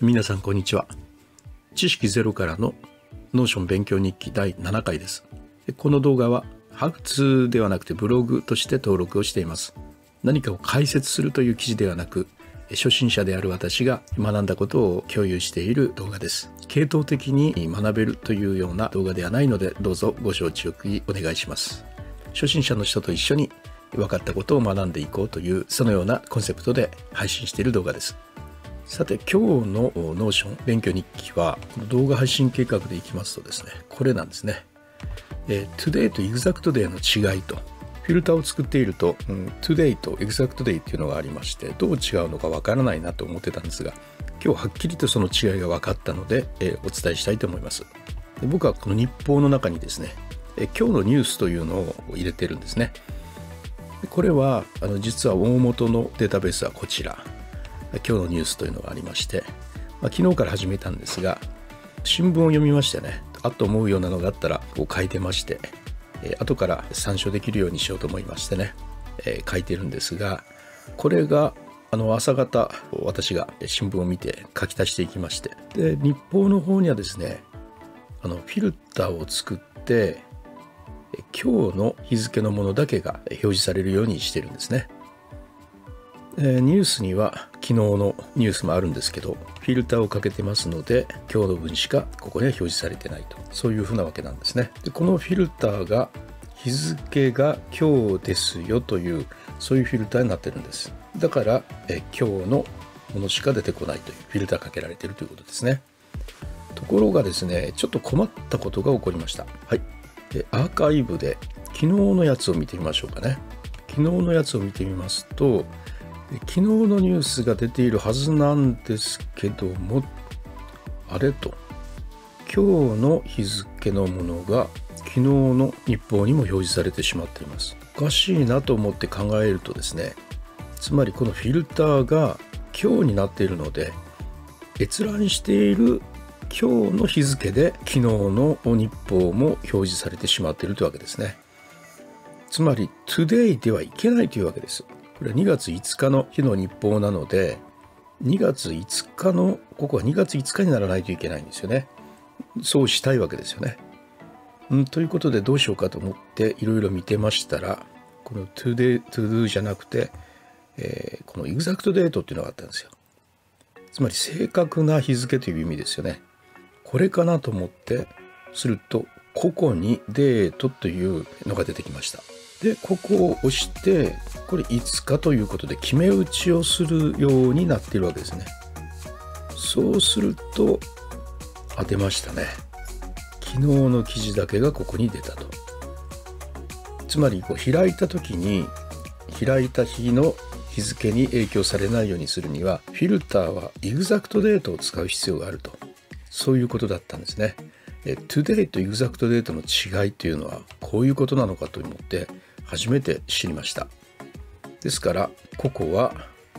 皆さんこんにちは。知識ゼロからのノーション勉強日記第7回です。この動画はハウツーではなくてブログとして登録をしています。何かを解説するという記事ではなく、初心者である私が学んだことを共有している動画です。系統的に学べるというような動画ではないので、どうぞご承知おきお願いします。初心者の人と一緒に分かったことを学んでいこうという、そのようなコンセプトで配信している動画です。さて、今日のノーション勉強日記は動画配信計画でいきますとですね、これなんですね。Today と Exact Day の違いと、フィルターを作っていると、Today と Exact Day っていうのがありまして、どう違うのかわからないなと思ってたんですが、今日はっきりとその違いが分かったので、お伝えしたいと思います。で、僕はこの日報の中にですね、今日のニュースというのを入れてるんですね。これは実は大元のデータベースはこちら。今日のニュースというのがありまして、昨日から始めたんですが、新聞を読みましてね、あと思うようなのがあったらこう書いてまして、後から参照できるようにしようと思いましてね、書いてるんですが、これが朝方私が新聞を見て書き足していきまして、で日報の方にはですね、フィルターを作って今日の日付のものだけが表示されるようにしてるんですね。ニュースには昨日のニュースもあるんですけど、フィルターをかけてますので、今日の分しかここには表示されてないと、そういうふうなわけなんですね。で、このフィルターが日付が今日ですよという、そういうフィルターになってるんです。だから今日のものしか出てこないというフィルターかけられているということですね。ところがですね、ちょっと困ったことが起こりました。はい。アーカイブで昨日のやつを見てみましょうかね。昨日のやつを見てみますと、昨日のニュースが出ているはずなんですけども、あれと、今日の日付のものが昨日の日報にも表示されてしまっています。おかしいなと思って考えるとですね、つまりこのフィルターが今日になっているので、閲覧している今日の日付で昨日の日報も表示されてしまっているというわけですね。つまり Today ではいけないというわけです。これは2月5日の日の日報なので、2月5日のここは2月5日にならないといけないんですよね。そうしたいわけですよね。ということでどうしようかと思っていろいろ見てましたら、この Today to do じゃなくて、この Exact Date っていうのがあったんですよ。つまり正確な日付という意味ですよね。これかなと思ってすると、ここにデートというのが出てきました。で、ここを押して、これ5日ということで決め打ちをするようになっているわけですね。そうすると、出ましたね。昨日の記事だけがここに出たと。つまり、開いた時に、開いた日の日付に影響されないようにするには、フィルターはエグザクトデートを使う必要があると。そういうことだったんですね。Today と Exact Date の違いというのはこういうことなのかと思って初めて知りました。ですからここは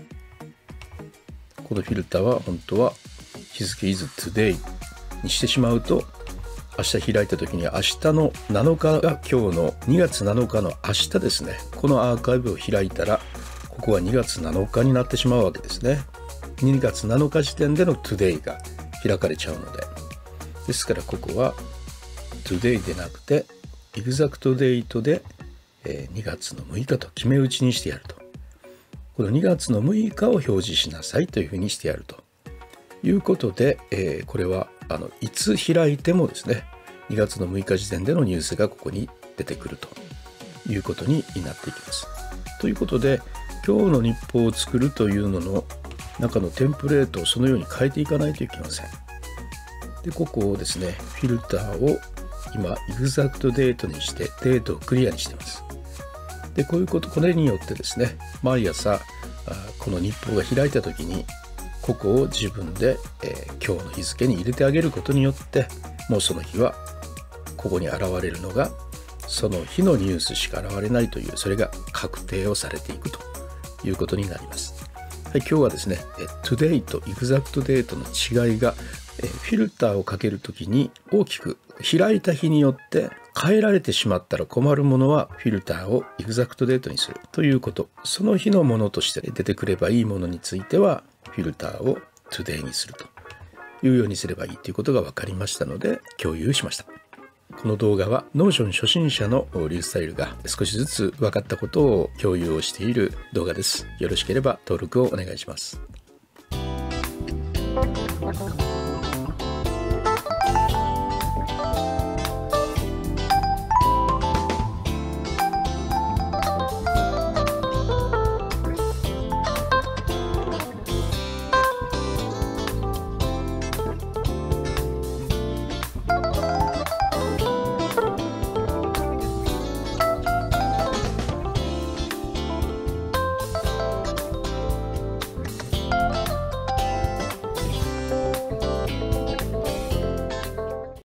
このフィルターは本当は日付 is today にしてしまうと、明日開いた時に明日の7日が今日の2月7日の明日ですね。このアーカイブを開いたらここは2月7日になってしまうわけですね。2月7日時点での today が開かれちゃうので、ですからここは Today でなくて Exact Date で2月の6日と決め打ちにしてやると。この2月の6日を表示しなさいというふうにしてやるということで、これはいつ開いてもですね、2月の6日時点でのニュースがここに出てくるということになっていきます。ということで、今日の日報を作るというのの中のテンプレートをそのように変えていかないといけません。で、ここをですね、フィルターを今 Exact Date にしてデートをクリアにしています。で、これによってですね、毎朝この日報が開いた時にここを自分で、今日の日付に入れてあげることによって、もうその日はここに現れるのがその日のニュースしか現れないという、それが確定をされていくということになります。はい、今日はですね、Today と Exact Date の違いがフィルターをかけるときに大きく開いた日によって変えられてしまったら困るものはフィルターを Exact Date にするということ。その日のものとして出てくればいいものについてはフィルターを Today にするというようにすればいいということが分かりましたので共有しました。この動画は Notion 初心者のリュースタイルが少しずつ分かったことを共有をしている動画です。よろしければ登録をお願いします。